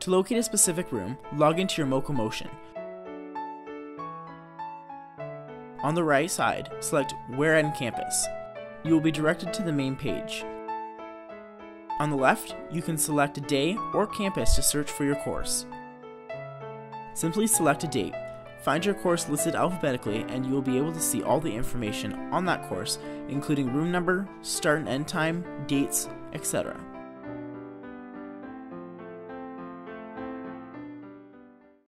To locate a specific room, log into your Motion. On the right side, select Where in Campus. You will be directed to the main page. On the left, you can select a day or campus to search for your course. Simply select a date. Find your course listed alphabetically and you will be able to see all the information on that course, including room number, start and end time, dates, etc.